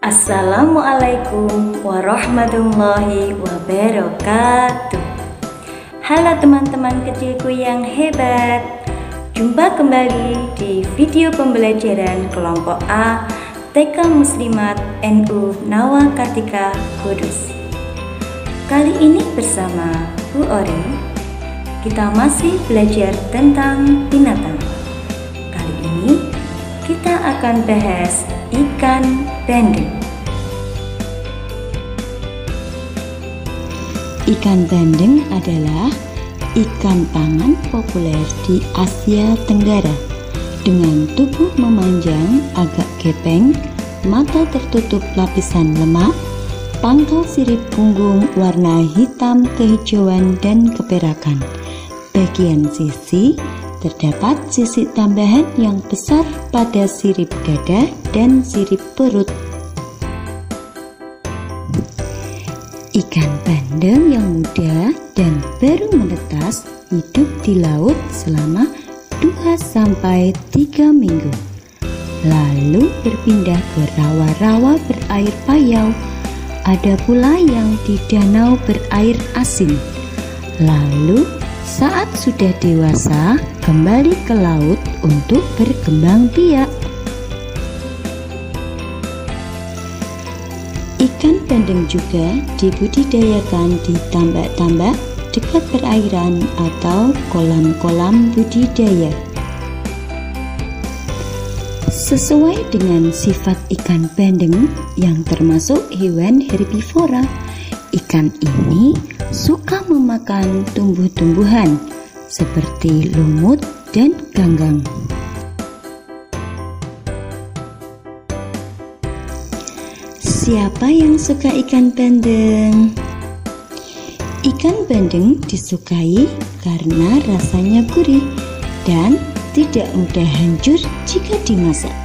Assalamualaikum warahmatullahi wabarakatuh. Halo teman-teman kecilku yang hebat, jumpa kembali di video pembelajaran kelompok A TK Muslimat NU Nawa Kartika Kudus. Kali ini bersama Bu Ori, kita masih belajar tentang binatang. Kali ini kita akan bahas ikan bandeng. Ikan bandeng adalah ikan pangan populer di Asia Tenggara dengan tubuh memanjang, agak gepeng, mata tertutup lapisan lemak, pangkal sirip punggung warna hitam kehijauan dan keperakan. Bagian sisi terdapat sisik tambahan yang besar pada sirip dada dan sirip perut. Ikan bandeng yang muda dan baru menetas hidup di laut selama 2-3 minggu. Lalu berpindah ke rawa-rawa berair payau. Ada pula yang di danau berair asin. Lalu saat sudah dewasa kembali ke laut untuk berkembang biak. Ikan bandeng juga dibudidayakan di tambak-tambak dekat perairan atau kolam-kolam budidaya. Sesuai dengan sifat ikan bandeng yang termasuk hewan herbivora, ikan ini suka memakan tumbuh-tumbuhan seperti lumut dan ganggang. Siapa yang suka ikan bandeng? Ikan bandeng disukai karena rasanya gurih dan tidak mudah hancur jika dimasak.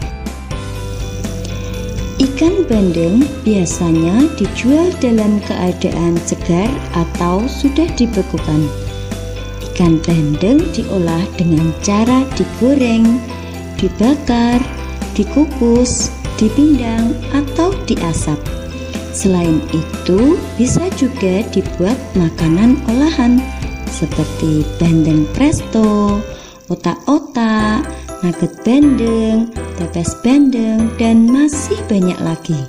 Ikan bandeng biasanya dijual dalam keadaan segar atau sudah dibekukan. Ikan bandeng diolah dengan cara digoreng, dibakar, dikukus, dipindang, atau diasap. Selain itu, bisa juga dibuat makanan olahan seperti bandeng presto, otak-otak, nugget bandeng, pepes bandeng, dan masih banyak lagi.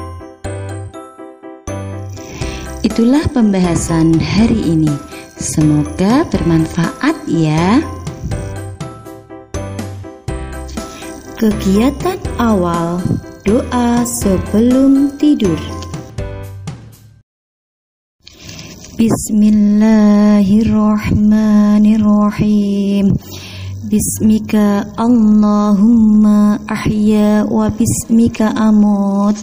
Itulah pembahasan hari ini. Semoga bermanfaat ya. Kegiatan awal, doa sebelum tidur. Bismillahirrahmanirrahim. Bismika Allahumma ahya wa bismika amut.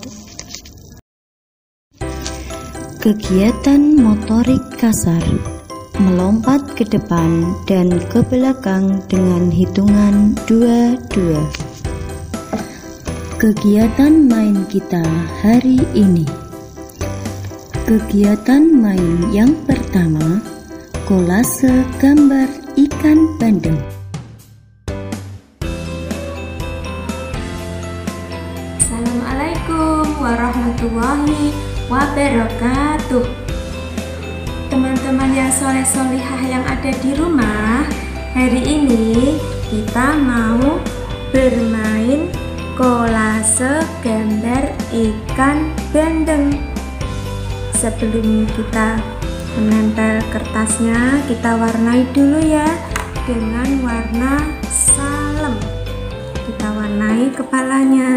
Kegiatan motorik kasar, melompat ke depan dan ke belakang dengan hitungan 2-2. Kegiatan main kita hari ini. Kegiatan main yang pertama, kolase gambar ikan bandeng. Assalamualaikum warahmatullahi wabarakatuh. Teman-teman yang soleh-solihah yang ada di rumah, hari ini kita mau bermain kolase gambar ikan bandeng. Sebelum kita menempel kertasnya, kita warnai dulu ya dengan warna salem. Kita warnai kepalanya.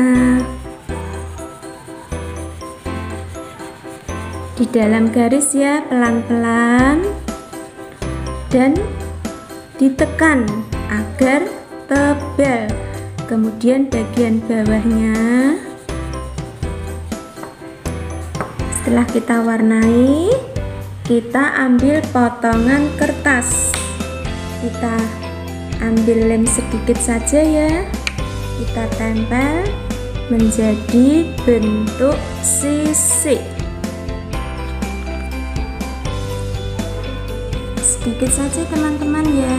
Di dalam garis ya, pelan-pelan dan ditekan agar tebal. Kemudian bagian bawahnya, setelah kita warnai, kita ambil potongan kertas. Kita ambil lem sedikit saja ya. Kita tempel menjadi bentuk sisik. Sedikit saja teman-teman ya.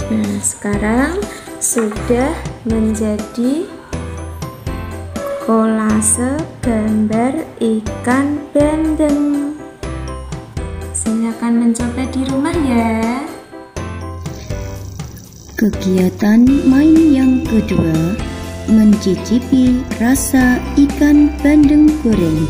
Nah, sekarang sudah menjadi kolase gambar ikan bandeng. Silakan mencoba di rumah ya. Kegiatan main yang kedua, mencicipi rasa ikan bandeng goreng.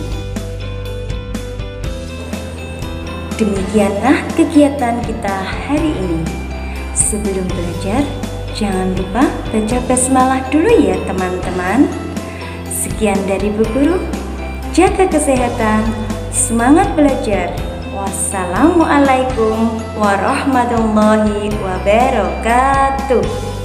Demikianlah kegiatan kita hari ini. Sebelum belajar, jangan lupa baca basmalah dulu ya teman-teman. Sekian dari Bu Guru. Jaga kesehatan, semangat belajar. Wassalamualaikum warahmatullahi wabarakatuh.